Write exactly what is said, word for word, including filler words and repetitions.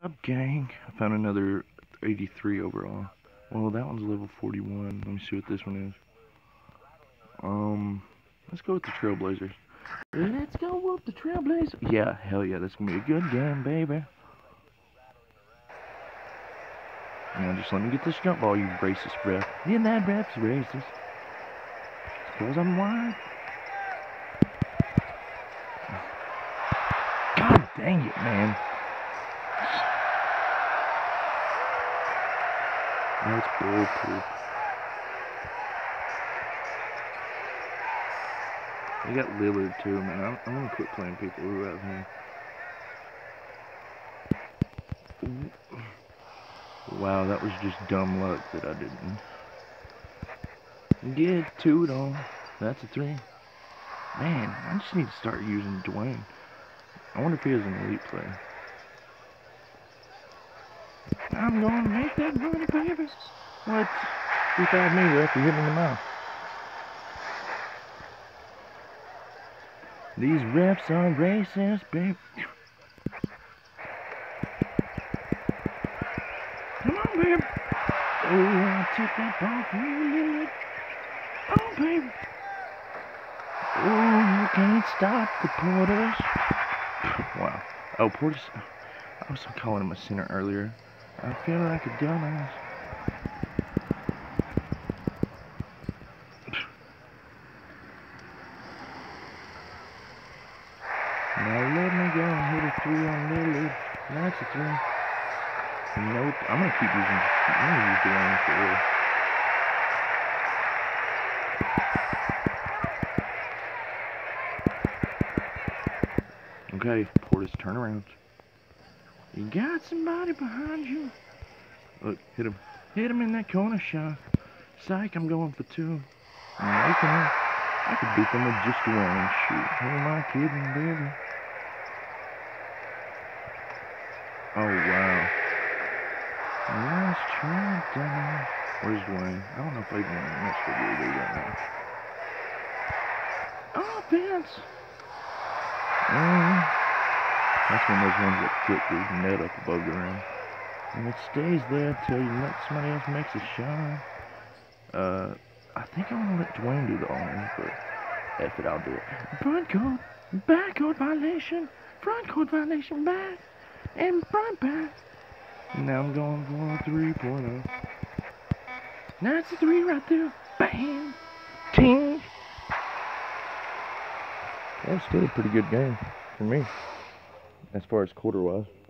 Up, gang. I found another eighty-three overall. Well, that one's level forty-one. Let me see what this one is. Um, let's go with the Trailblazers. Let's go with the Trailblazers. Yeah, hell yeah, that's gonna be a good game, baby. Now just let me get this jump ball, you racist ref. Yeah, that ref's racist. It's cause I'm white. God dang it, man. That's bullpoop. They got Lillard too, man. I'm, I'm gonna quit playing people who have him. Wow, that was just dumb luck that I didn't get to it on. That's a three. Man, I just need to start using Dwayne. I wonder if he has an elite player. I'm gonna make that money, baby. What? You fouled me, ref. You hit me in the mouth. These refs are racist, baby. Come on, baby. Oh, I took that ball from you. Oh, baby. Oh, you can't stop the Porters. Wow. Oh, Porters. I was calling him a sinner earlier. I feel like a dumbass. Now let me go and hit a three on Lillard. That's a three. Nope. I'm gonna keep using. I'm gonna use the one for real. Okay, Portis, turn around. You got somebody behind you. Look, hit him. Hit him in that corner shot. Psych, I'm going for two. I'm making it. I could beat them with just one shoot. Who am I kidding, baby? Oh, wow. Nice try, dummy. Where's Dwayne? I don't know if I even want to mess with you right now. Offense! Mm. That's one of those ones that flip the net up above the rim. And it stays there until you let somebody else makes a shot. Uh, I think I want to let Dwayne do the honors, but F it, I'll do it. Front court, back court violation, front court violation, back, and front back. Now I'm going for a three-pointer. That's a three right there. Bam! Ting! That was still a pretty good game for me, as far as quarter-wise.